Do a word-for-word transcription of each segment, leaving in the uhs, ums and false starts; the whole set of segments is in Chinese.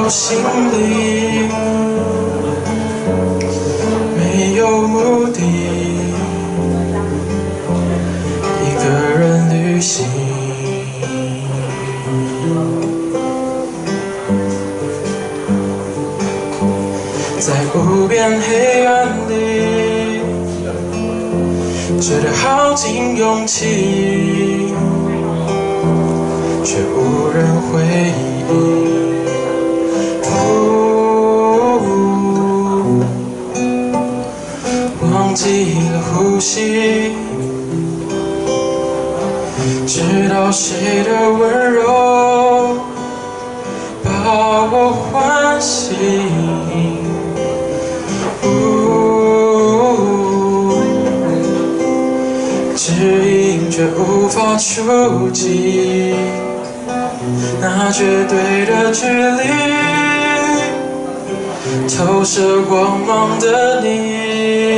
我心里没有目的，一个人旅行，在无边黑暗里，觉得耗尽勇气，却无人回应。 忘记了呼吸，直到谁的温柔把我唤醒，指引却无法触及那绝对的距离，投射光芒的你。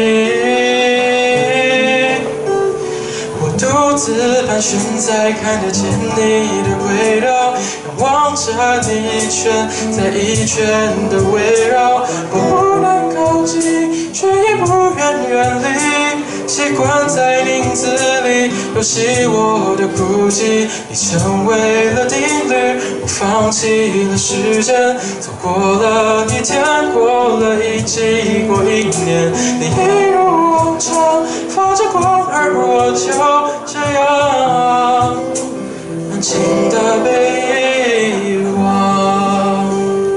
独自盘旋在看得见你的轨道，仰望着你一圈再一圈的围绕。我不能靠近，却也不愿远离，习惯在林子里游戏我的孤寂。你成为了定律，我放弃了时间，走过了一天，过了一季，过一年，你一如往常发着光，而我就。 这样安静的被遗忘。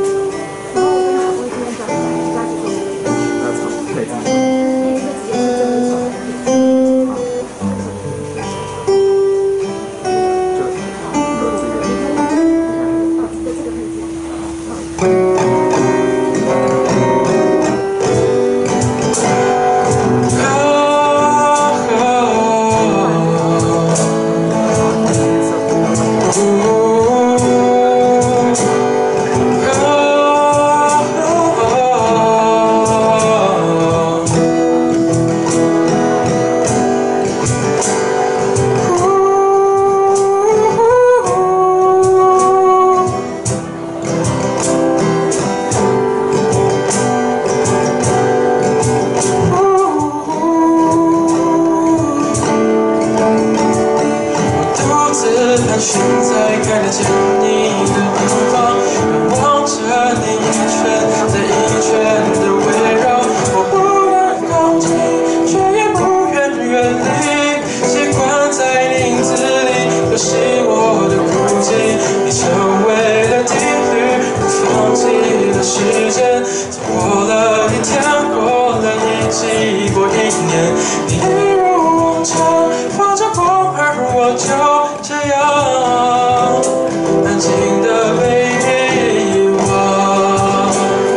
现在看得见你的地方，仰望着你一圈再一圈的围绕。我不能靠近，却也不愿远离，习惯在林子里游戏我的孤寂。你成为了定律，我放弃了时间，走过了一天，过了一季，过一年，你一如往常发着光，而我就。 这样安静的被遗忘。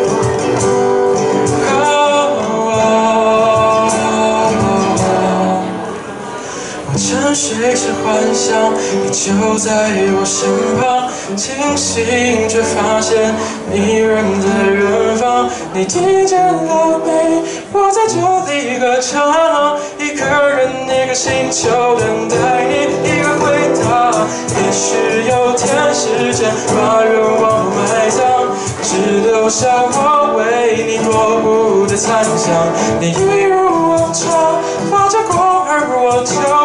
我沉睡时幻想，你就在我身旁，清醒却发现你人在远方。你听见了没？我在这里歌唱，一个人，一个星球等待你，一个回答。 也许有天时间把愿望埋葬，只留下我为你落幕的残响。你一如往常发着光，而我就。